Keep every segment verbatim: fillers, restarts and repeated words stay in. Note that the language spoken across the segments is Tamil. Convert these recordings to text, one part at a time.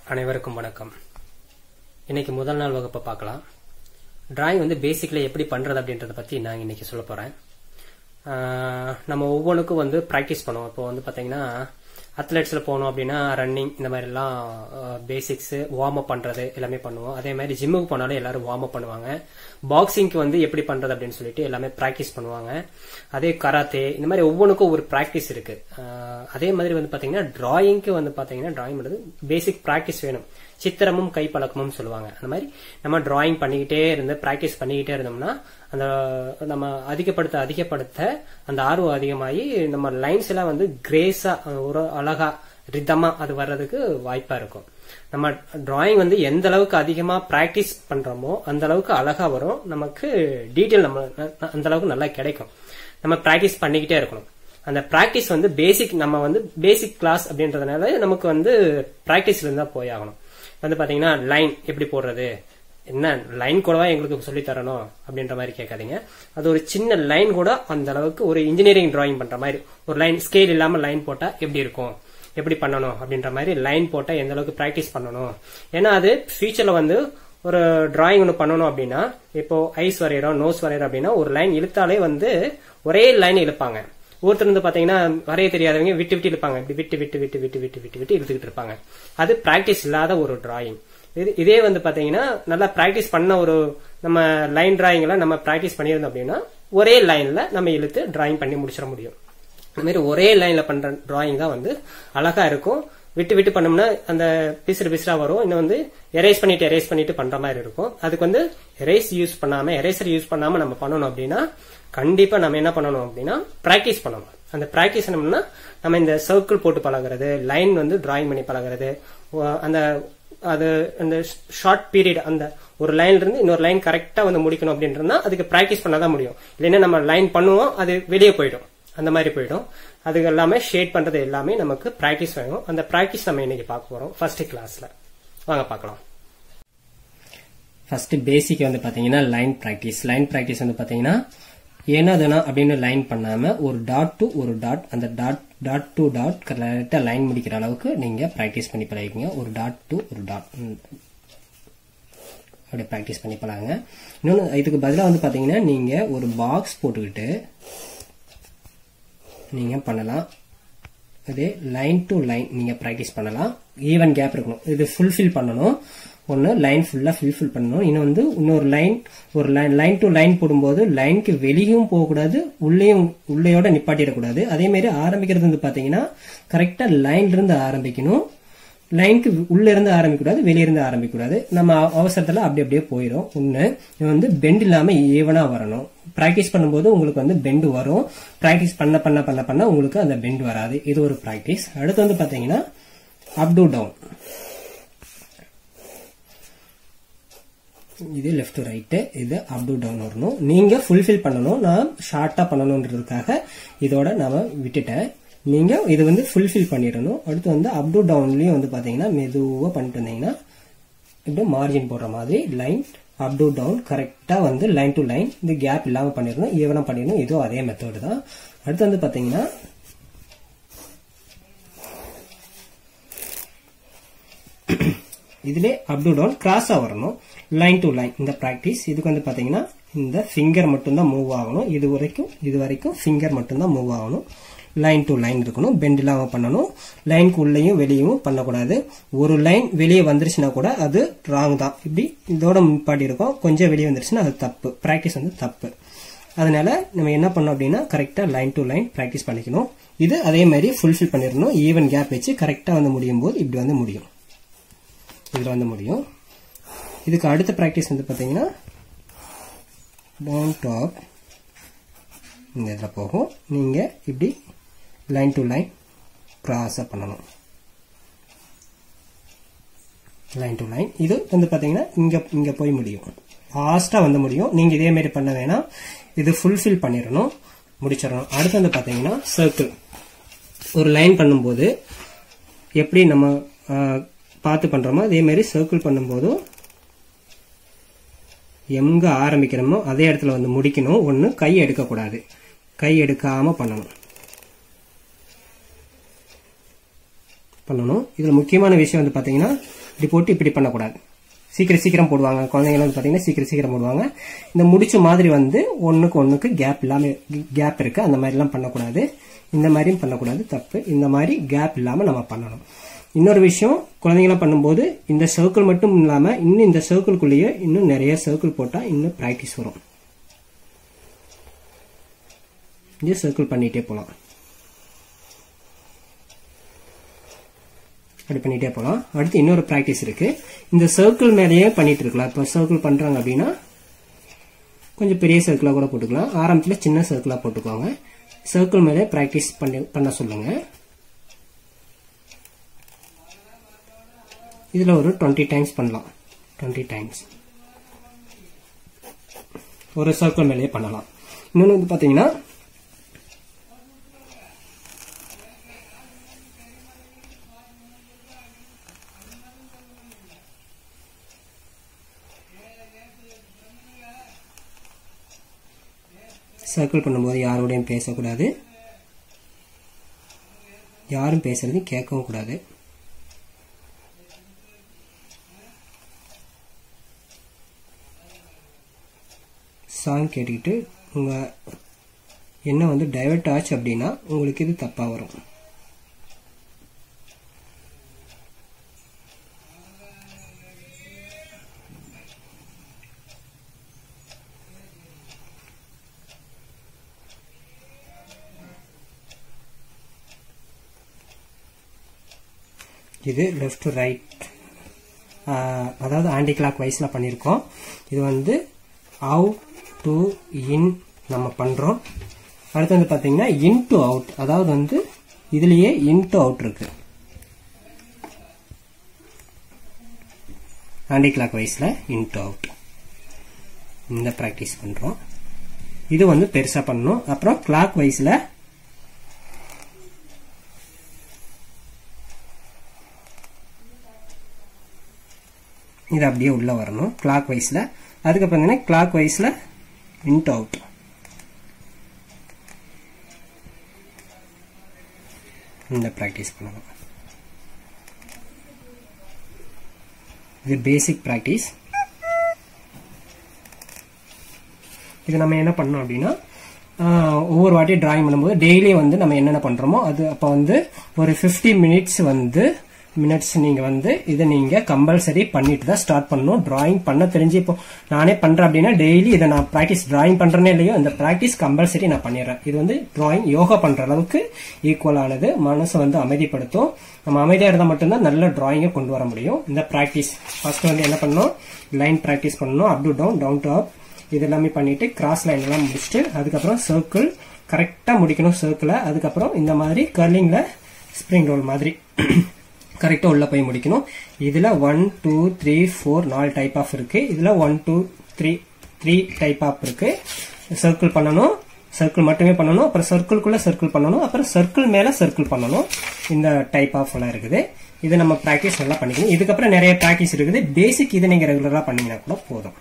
அனைவருக்கும் வணக்கம். இன்னைக்கு முதல் நாள் வகுப்பை பார்க்கலாம். டிராயிங் வந்து பேசிக்ல எப்படி பண்றது அப்படின்றத பத்தி நான் இன்னைக்கு சொல்ல போறேன். நம்ம ஒவ்வொன்றுக்கும் வந்து பிராக்டிஸ் பண்ணுவோம். இப்போ வந்து பாத்தீங்கன்னா அத்லெட்ஸ்ல போனோம் அப்படின்னா ரன்னிங் இந்த மாதிரி எல்லாம் பேசிக்ஸ் வார்ம் அப் பண்றது எல்லாமே பண்ணுவோம். அதே மாதிரி ஜிம்முக்கு போனாலும் எல்லாரும் வார்ம் அப் பண்ணுவாங்க. பாக்ஸிங்க்கு வந்து எப்படி பண்றது அப்படின்னு சொல்லிட்டு எல்லாமே பிராக்டிஸ் பண்ணுவாங்க. அதே கராத்தே இந்த மாதிரி ஒவ்வொன்றுக்கும் ஒரு பிராக்டிஸ் இருக்கு. அதே மாதிரி வந்து பாத்தீங்கன்னா டிராயிங்க்கு வந்து பாத்தீங்கன்னா டிராயிங் பண்றது பேசிக் பிராக்டிஸ் வேணும். சித்திரமும் கைப்பழக்கமும் சொல்லுவாங்க. அந்த மாதிரி நம்ம டிராயிங் பண்ணிக்கிட்டே இருந்து பிராக்டிஸ் பண்ணிக்கிட்டே இருந்தோம்னா அந்த நம்ம அதிகப்படுத்த அதிகப்படுத்த அந்த ஆர்வம் அதிகமாகி நம்ம லைன்ஸ் எல்லாம் வந்து கிரேஸா ஒரு அழகா ரிதமா அது வர்றதுக்கு வாய்ப்பா இருக்கும். நம்ம டிராயிங் வந்து எந்த அளவுக்கு அதிகமா பிராக்டிஸ் பண்றோமோ அந்த அளவுக்கு அழகா வரும். நமக்கு டீட்டெயில் நம்ம அந்த அளவுக்கு நல்லா கிடைக்கும். நம்ம பிராக்டிஸ் பண்ணிக்கிட்டே இருக்கணும். அந்த பிராக்டிஸ் வந்து பேசிக் நம்ம வந்து பேசிக் கிளாஸ் அப்படின்றதுனால நமக்கு வந்து பிராக்டிஸ்ல இருந்தா போய் ஆகணும். வந்து பாத்தீங்கன்னா லைன் எப்படி போடுறது, என்ன லைன் கூடவா எங்களுக்கு சொல்லி தரணும் அப்படின்ற மாதிரி கேட்காதீங்க. அது ஒரு சின்ன லைன் கூட அந்த அளவுக்கு ஒரு இன்ஜினியரிங் டிராயிங் பண்ற மாதிரி ஒரு லைன் ஸ்கேல் இல்லாம லைன் போட்டா எப்படி இருக்கும், எப்படி பண்ணணும் அப்படின்ற மாதிரி லைன் போட்டா எந்த அளவுக்கு பிராக்டிஸ் பண்ணணும். ஏன்னா அது ஃபியூச்சர்ல வந்து ஒரு டிராயிங் ஒன்று பண்ணணும் அப்படின்னா இப்போ ஐஸ் வரைகிறோம் நோஸ் வரைகிறோம் அப்படின்னா ஒரு லைன் இழுத்தாலே வந்து ஒரே லைன் இழுப்பாங்க. ஒருத்தர் வந்து பாத்தீங்கன்னா வரைய தெரியாதவங்க விட்டு விட்டு இழுப்பாங்க. இப்படி விட்டு விட்டு விட்டு விட்டு விட்டு விட்டு விட்டு இழுத்துக்கிட்டு இருப்பாங்க. அது பிராக்டிஸ் இல்லாத ஒரு டிராயிங். இதே வந்து பாத்தீங்கன்னா நல்லா பிராக்டிஸ் பண்ண ஒரு நம்ம லைன் டிராயிங் எல்லாம் நம்ம பிராக்டிஸ் பண்ணியிருந்தோம் அப்படின்னா ஒரே லைன்ல நம்ம இழுத்து டிராயிங் பண்ணி முடிச்சிட முடியும். அந்த மாதிரி ஒரே லைன்ல பண்ற டிராயிங் தான் வந்து அழகா இருக்கும். விட்டு விட்டு பண்ணோம்னா அந்த பிசுறு பிசுறா வரும். இன்னும் வந்து எரேஸ் பண்ணிட்டு எரேஸ் பண்ணிட்டு பண்ற மாதிரி இருக்கும். அதுக்கு வந்து எரேஸ் யூஸ் பண்ணாம எரேசர் யூஸ் பண்ணாம நம்ம பண்ணணும் அப்படின்னா கண்டிப்பா நம்ம என்ன பண்ணணும் அப்படின்னா பிராக்டிஸ் பண்ணணும். அந்த பிராக்டிஸ் என்னம்னா நம்ம இந்த சர்க்கிள் போட்டு பழகிறது, லைன் வந்து டிராயிங் பண்ணி பழகிறது, அந்த அது அந்த ஷார்ட் பீரியட் அந்த ஒரு லைன்ல இருந்து இன்னொரு லைன் கரெக்டா வந்து முடிக்கணும் அப்படின்றதுனா அதுக்கு பிராக்டிஸ் பண்ணாதான் முடியும். இல்லைன்னா நம்ம லைன் பண்ணுவோம் அது வெளியே போயிடும், அந்த மாதிரி போயிடும். அதுக்கு எல்லாமே ஷேட் பண்றது எல்லாமே நமக்கு பிராக்டிஸ் வேணும். அந்த பிராக்டிஸ் நம்ம இன்னைக்கு பார்க்க போறோம் ஃபர்ஸ்ட் கிளாஸ்ல. வாங்க பார்க்கலாம். ஃபர்ஸ்ட் பேசிக் வந்து பாத்தீங்கன்னா லைன் பிராக்டிஸ். லைன் பிராக்டிஸ் வந்து பாத்தீங்கன்னா ஏனாதுனா அப்படின்னு லைன் பண்ணாம ஒரு டாட் டு ஒரு டாட், அந்த டாட் டாட் டு டாட் கரெக்டா லைன் முடிக்கிற அளவுக்கு நீங்க பிராக்டிஸ் பண்ணி பழகிங்க. ஒரு டாட் டு ஒரு டாட் அப்படியே பிராக்டிஸ் பண்ணி பழகுங்க. இன்னொன்னு இதுக்கு பதிலாக வந்து பாத்தீங்கன்னா நீங்க ஒரு பாக்ஸ் போட்டுக்கிட்டு நீங்க பண்ணலாம். அதே லைன் டு லைன் நீங்க பிராக்டிஸ் பண்ணலாம். ஈவன் கேப் இருக்கணும். இது ஃபுல்ஃபில் பண்ணணும். ஒன்னு லைன் ஃபுல்லா ஃபில்ஃபில் பண்ணணும். இன்னும் வந்து இன்னொரு லைன் ஒரு லைன் லைன் டு லைன் போடும்போது லைனுக்கு வெளியும் போகக்கூடாது, உள்ளேயும் உள்ளேயோட நிப்பாட்டிடக்கூடாது. அதே மாதிரி ஆரம்பிக்கிறது வந்து பாத்தீங்கன்னா கரெக்டா லைன்ல இருந்து ஆரம்பிக்கணும். லைனுக்கு உள்ள இருந்து ஆரம்பிக்கூடாது, வெளியிருந்து ஆரம்பிக்கூடாது. நம்ம அவசரத்துல அப்படி அப்படியே போயிடும். ஒண்ணு வந்து பெண்ட் இல்லாம ஈவனா வரணும். பிராக்டிஸ் பண்ணும்போது உங்களுக்கு வந்து பெண்ட் வரும். பிராக்டிஸ் பண்ண பண்ண பண்ண பண்ண உங்களுக்கு அந்த பெண்ட் வராது. இது ஒரு பிராக்டிஸ். அடுத்து வந்து பாத்தீங்கன்னா அப் டு டவுன். இது லெஃப்ட் டு ரைட், இது அப் டு டவுன் வரணும். நீங்க ஃபுல்ஃபில் பண்ணணும். நான் ஷார்ட்டா பண்ணணும்ன்றதுக்காக இதோட நாம விட்டுட்டேன். நீங்க இது வந்து ஃபுல்ஃபில் பண்ணிடணும். அடுத்து வந்து அப் டு டவுன்லயும் வந்து பாத்தீங்கன்னா மெதுவா பண்ணிட்டு இருந்தீங்கன்னா இப்படி மார்ஜின் போடுற மாதிரி லைன் அப் டு டவுன் கரெக்டா வந்து லைன் டு லைன் இந்த கேப் இல்லாம பண்ணிடணும், ஈவனா பண்ணிடணும். இதுவும் அதே மெத்தட் தான். அடுத்து வந்து பாத்தீங்கன்னா இதுல அப் டு டவுன் கிராஸா வரணும், லைன் டு லைன். இந்த பிராக்டிஸ் இதுக்கு வந்து பாத்தீங்கன்னா இந்த ஃபிங்கர் மட்டும் தான் மூவ் ஆகணும். இது வரைக்கும் இது வரைக்கும் ஃபிங்கர் மட்டும் தான் மூவ் ஆகணும். லைன் டு லைன் இருக்கணும். பெண்ட் இல்லாம பண்ணணும். லைனுக்கு உள்ளேயும் வெளியும் பண்ணக்கூடாது. ஒரு லைன் வெளியே வந்துருச்சுன்னா கூட அது ராங் தான். இப்படி இதோட முன்பாடி இருக்கும். கொஞ்சம் வெளியே வந்துருச்சுன்னா அது தப்பு. பிராக்டிஸ் வந்து தப்பு. அதனால நம்ம என்ன பண்ணோம் அப்படின்னா கரெக்டா லைன் டு லைன் பிராக்டிஸ் பண்ணிக்கணும். இது அதே மாதிரி ஃபுல்ஃபில் பண்ணிடணும். ஈவன் கேப் வச்சு கரெக்டா வந்து முடியும் போது இப்படி வந்து முடியும். இதுல வந்து முடியும். இதுக்கு அடுத்த பிராக்டிஸ் வந்து பாத்தீங்கன்னா டவுன் டாப் இந்த இதுல போகும். நீங்க இப்படி லைன் டு லைன் கிராஸா பண்ணணும். லைன் டு லைன் இது வந்து பாத்தீங்கன்னா இங்க இங்க போய் முடியும். ஃபாஸ்டா வந்து முடியும். நீங்க இதே மாதிரி பண்ண வேணாம். இது ஃபுல்ஃபில் பண்ணிடணும், முடிச்சிடணும். அடுத்து வந்து பாத்தீங்கன்னா சர்க்கிள். ஒரு லைன் பண்ணும்போது எப்படி நம்ம பார்த்து பண்றோமோ அதே மாதிரி சர்க்கிள் பண்ணும்போதும் எங்க ஆரம்பிக்கிறோமோ அதே இடத்துல வந்து முடிக்கணும். ஒன்னு கை எடுக்கக்கூடாது, கை எடுக்காம பண்ணணும் பண்ணணும் இதுல முக்கியமான விஷயம் வந்து பாத்தீங்கன்னா இப்படி போட்டு இப்படி பண்ணக்கூடாது. சீக்கிரம் சீக்கிரம் போடுவாங்க குழந்தைங்க வந்து பாத்தீங்கன்னா சீக்கிரம் சீக்கிரம் போடுவாங்க. இந்த முடிச்ச மாதிரி வந்து ஒண்ணுக்கு ஒண்ணுக்கு கேப் இல்லாம கேப் இருக்கு, அந்த மாதிரி எல்லாம் பண்ணக்கூடாது. இந்த மாதிரியும் பண்ணக்கூடாது, தப்பு. இந்த மாதிரி கேப் இல்லாம நம்ம பண்ணணும். இன்னொரு விஷயம், குழந்தைங்களாம் பண்ணும்போது இந்த சர்க்கிள் மட்டும் இல்லாம இன்னும் இந்த சர்க்கிள்குள்ளேயே இன்னும் நிறைய சர்க்கிள் போட்டா இன்னும் பிராக்டிஸ் வரும். இந்த சர்க்கிள் பண்ணிட்டே போலாம், அப்படி பண்ணிட்டே போலாம். அடுத்து இன்னொரு பிராக்டிஸ் இருக்கு. இந்த சர்க்கிள் மேலேயே பண்ணிட்டு இருக்கலாம். இப்போ சர்க்கிள் பண்றாங்க அப்படின்னா கொஞ்சம் பெரிய சர்க்கிளா கூட போட்டுக்கலாம். ஆரம்பத்துல சின்ன சர்க்கிளா போட்டுக்கோங்க. சர்க்கிள் மேலே பிராக்டிஸ் பண்ணி பண்ண சொல்லுங்க. இதுல ஒரு டுவெண்ட்டி டைம்ஸ் பண்ணலாம். டுவெண்ட்டி டைம்ஸ் ஒரு சர்க்கிள் மேலேயே பண்ணலாம். இன்னொன்று வந்து பாத்தீங்கன்னா சர்க்கிள் பண்ணும்போது யாரோடையும் பேசக்கூடாது, யாரும் பேசுறது கேட்கவும் கூடாது. சாங் கேட்டுக்கிட்டு உங்க என்ன வந்து டைவர்ட் ஆச்சு அப்படின்னா உங்களுக்கு இது தப்பா வரும். இது லெஃப்ட் ரைட், அதாவது ஆன்டி கிளாக் வைஸ்ல பண்ணியிருக்கோம். இது வந்து அவுட் டு இன் நம்ம பண்றோம். அடுத்து வந்து பாத்தீங்கன்னா இன் டு அவுட், அதாவது வந்து இதுலயே இன் டு அவுட் இருக்கு. ஆன்டி கிளாக் வைஸ்ல இன் டு அவுட் இந்த பிராக்டிஸ் பண்றோம். இது வந்து பெருசா பண்ணணும். அப்புறம் கிளாக் வைஸ்ல இது அப்படியே உள்ள வரணும் கிளாக் வைஸ்ல. அதுக்கப்புறம் கிளாக் வைஸ்ல இன்ட் அவுட். இந்த பிராக்டிஸ் பண்ணணும். இது பேசிக் பிராக்டிஸ். இது நம்ம என்ன பண்ணோம் அப்படின்னா ஒவ்வொரு வாட்டி டிராயிங் பண்ணும்போது டெய்லி வந்து நம்ம என்னென்ன பண்றோமோ அது அப்ப வந்து ஒரு பிப்டி மினிட்ஸ் வந்து மினிட்ஸ் நீங்க வந்து இதை நீங்க கம்பல்சரி பண்ணிட்டு தான் ஸ்டார்ட் பண்ணணும். டிராயிங் பண்ண தெரிஞ்சு இப்போ நானே பண்றேன் அப்படின்னா டெய்லி இதை நான் பிராக்டிஸ் டிராயிங் பண்றேனே இல்லையோ அந்த பிராக்டிஸ் கம்பல்சரி நான் பண்ணிடுறேன். இது வந்து டிராயிங் யோகா பண்ற அளவுக்கு ஈக்குவலானது. மனசை வந்து அமைதிப்படுத்தும். நம்ம அமைதியா இருந்தா மட்டும்தான் நல்ல டிராயிங்கை கொண்டு வர முடியும். இந்த பிராக்டிஸ் ஃபர்ஸ்ட் வந்து என்ன பண்ணணும், லைன் பிராக்டிஸ் பண்ணணும். Up to down, down to up, இது எல்லாமே பண்ணிட்டு கிராஸ் லைன் எல்லாம் முடிச்சுட்டு அதுக்கப்புறம் சர்க்கிள் கரெக்டா முடிக்கணும் சர்க்கிளை. அதுக்கப்புறம் இந்த மாதிரி கர்லிங்ல ஸ்ப்ரிங் ரோல் மாதிரி கரெக்டா உள்ள போய் முடிக்கணும். இதுல ஒன் டூ த்ரீ ஃபோர் நாலு டைப் ஆஃப் இருக்கு. இதுல one two three three type of இருக்கு. சர்க்கிள் பண்ணணும், சர்க்கிள் மட்டுமே பண்ணணும், அப்புறம் சர்க்கிள்குள்ள சர்க்கிள் பண்ணணும், அப்புறம் சர்க்கிள் மேல சர்க்கிள் பண்ணணும். இந்த டைப் ஆஃப் எல்லாம் இருக்குது. இது நம்ம பிராக்டிஸ் நல்லா பண்ணிக்கணும். இதுக்கப்புறம் நிறைய பிராக்டிஸ் இருக்குது. பேசிக் இதை நீங்க ரெகுலரா பண்ணீங்கன்னா கூட போதும்.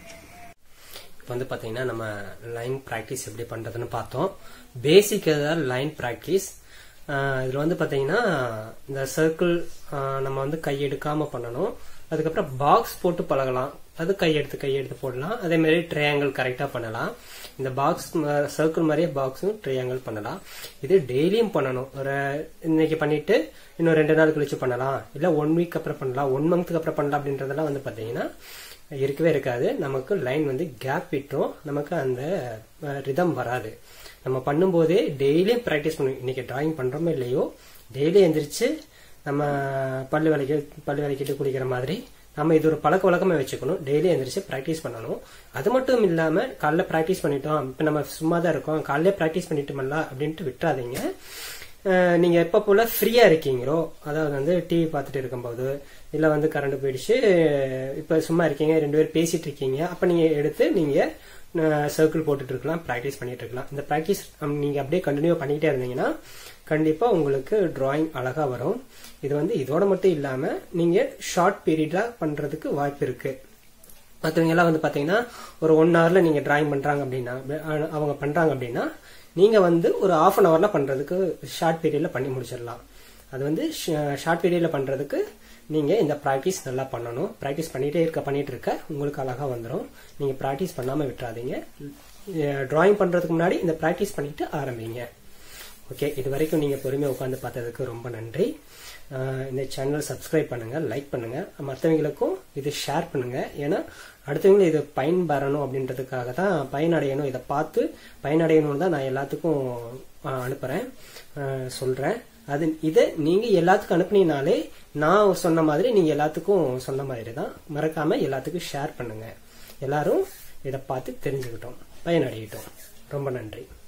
இப்போ வந்து பாத்தீங்கன்னா நம்ம லைன் பிராக்டிஸ் எப்படி பண்றதுன்னு பார்த்தோம். Basic line practice. இதுல வந்து பாத்தீங்கன்னா இந்த சர்க்கிள் நம்ம வந்து கை எடுக்காம பண்ணணும். அதுக்கப்புறம் பாக்ஸ் போட்டு பழகலாம். அது கையெடுத்து கையெடுத்து போடலாம். அதே மாதிரி ட்ரையாங்கிள் கரெக்டா பண்ணலாம். இந்த பாக்ஸ் சர்க்கிள் மாதிரியே பாக்ஸும் ட்ரையாங்கிள் பண்ணலாம். இது டெய்லியும் பண்ணணும். ஒரு இன்னைக்கு பண்ணிட்டு இன்னும் ரெண்டு நாள் கழிச்சு பண்ணலாம், இல்ல ஒன் வீக் அப்புறம் பண்ணலாம், ஒன் மந்த்துக்கு அப்புறம் பண்ணலாம் அப்படின்றதெல்லாம் வந்து பாத்தீங்கன்னா இருக்கவே இருக்காது. நமக்கு லைன் வந்து கேப் விட்டுரும், நமக்கு அந்த ரிதம் வராது. நம்ம பண்ணும்போதே டெய்லியும் பிராக்டிஸ் பண்ணுவோம். இன்னைக்கு டிராயிங் பண்றோமோ இல்லையோ டெய்லி எந்திரிச்சு நம்ம பல்லு விளக்கி பல்லு விளக்கிட்டு குளிக்கிற மாதிரி நம்ம இது ஒரு பழக்க வழக்கமா வச்சுக்கணும். டெய்லி எந்திரிச்சு பிராக்டிஸ் பண்ணணும். அது மட்டும் இல்லாம காலைல பிராக்டிஸ் பண்ணிட்டோம், இப்ப நம்ம சும்மா தான் இருக்கோம், காலையில பிராக்டிஸ் பண்ணிட்டோம்ல அப்படின்ட்டு விட்டுறாதீங்க. நீங்க எப்ப போல ஃப்ரீயா இருக்கீங்களோ, அதாவது வந்து டிவி பார்த்துட்டு இருக்கும்போது இல்ல வந்து கரண்ட் போயிடுச்சு, இப்ப சும்மா இருக்கீங்க, ரெண்டு பேரும் பேசிட்டு இருக்கீங்க, அப்ப நீங்க எடுத்து நீங்க சர்க்கிள் போட்டுட்டு இருக்கலாம், பிராக்டிஸ் பண்ணிட்டு இருக்கலாம். இந்த பிராக்டிஸ் நீங்க அப்படியே கண்டினியூ பண்ணிட்டே இருந்தீங்கன்னா கண்டிப்பா உங்களுக்கு டிராயிங் அழகா வரும். இது வந்து இதோட மட்டும் இல்லாம நீங்க ஷார்ட் பீரியடா பண்றதுக்கு வாய்ப்பு இருக்கு. மற்றவங்க எல்லாம் வந்து பாத்தீங்கன்னா ஒரு ஒன் ஹவர்ல நீங்க டிராயிங் பண்றாங்க அப்படின்னா அவங்க பண்றாங்க அப்படின்னா நீங்க வந்து ஒரு ஹாஃப் அன் ஹவர்ல பண்றதுக்கு ஷார்ட் பீரியட்ல பண்ணி முடிச்சிடலாம். அது வந்து ஷார்ட் வீடியோல பண்றதுக்கு நீங்க இந்த பிராக்டிஸ் நல்லா பண்ணணும். பிராக்டிஸ் பண்ணிட்டே இருக்க பண்ணிட்டு இருக்க உங்களுக்கு அழகா வந்துடும். நீங்க பிராக்டிஸ் பண்ணாம விட்டுறாதீங்க. டிராயிங் பண்றதுக்கு முன்னாடி இந்த பிராக்டிஸ் பண்ணிட்டு ஆரம்பிங்க. ஓகே, இது வரைக்கும் நீங்க பொறுமையா உட்கார்ந்து பார்த்ததுக்கு ரொம்ப நன்றி. இந்த சேனல் சப்ஸ்கிரைப் பண்ணுங்க, லைக் பண்ணுங்க, மற்றவங்களுக்கும் இது ஷேர் பண்ணுங்க. ஏன்னா அடுத்தவங்களும் இது பயன்பெறணும் அப்படின்றதுக்காக தான், பயனடையணும், இதை பார்த்து பயனடையணும்னு தான் நான் எல்லாத்துக்கும் அனுப்புறேன், சொல்றேன். அது இதை நீங்க எல்லாத்துக்கும் அனுப்புனீங்கனாலே நான் சொன்ன மாதிரி நீங்க எல்லாத்துக்கும் சொன்ன மாதிரி தான். மறக்காம எல்லாத்துக்கும் ஷேர் பண்ணுங்க. எல்லாரும் இதை பார்த்து தெரிஞ்சுக்கிட்டோம், பயனடையிட்டோம். ரொம்ப நன்றி.